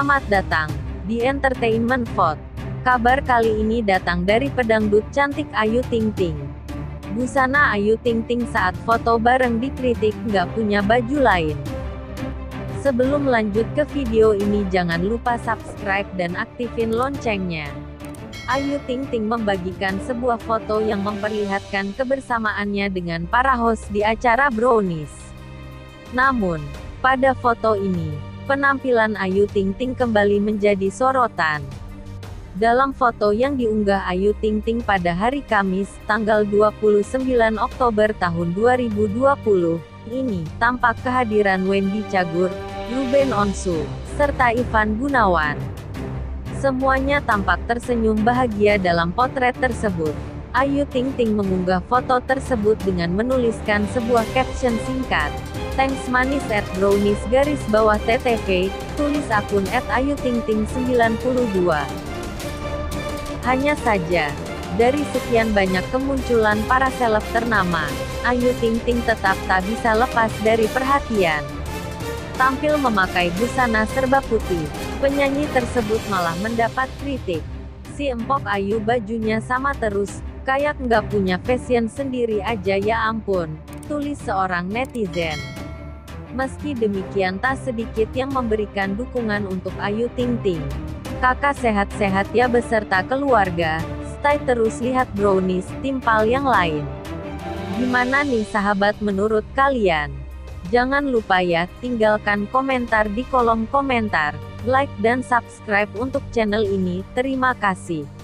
Selamat datang di Entertainment Vote. Kabar kali ini datang dari pedangdut cantik Ayu Ting Ting. Busana Ayu Ting Ting saat foto bareng dikritik nggak punya baju lain. Sebelum lanjut ke video ini jangan lupa subscribe dan aktifin loncengnya. Ayu Ting Ting membagikan sebuah foto yang memperlihatkan kebersamaannya dengan para host di acara Brownies. Namun, pada foto ini, penampilan Ayu Ting Ting kembali menjadi sorotan. Dalam foto yang diunggah Ayu Ting Ting pada hari Kamis, tanggal 29 Oktober tahun 2020, ini, tampak kehadiran Wendy Cagur, Ruben Onsu, serta Ivan Gunawan. Semuanya tampak tersenyum bahagia dalam potret tersebut. Ayu Ting Ting mengunggah foto tersebut dengan menuliskan sebuah caption singkat. Thanks manis @brownies_ttv, tulis akun @ayutingting92. Hanya saja, dari sekian banyak kemunculan para seleb ternama, Ayu Ting Ting tetap tak bisa lepas dari perhatian. Tampil memakai busana serba putih, penyanyi tersebut malah mendapat kritik. Si empok Ayu bajunya sama terus, kayak nggak punya fashion sendiri aja ya ampun, tulis seorang netizen. Meski demikian tak sedikit yang memberikan dukungan untuk Ayu Ting Ting. Kakak sehat-sehat ya beserta keluarga, stay terus lihat Brownies, timpal yang lain. Gimana nih sahabat menurut kalian? Jangan lupa ya, tinggalkan komentar di kolom komentar, like dan subscribe untuk channel ini, terima kasih.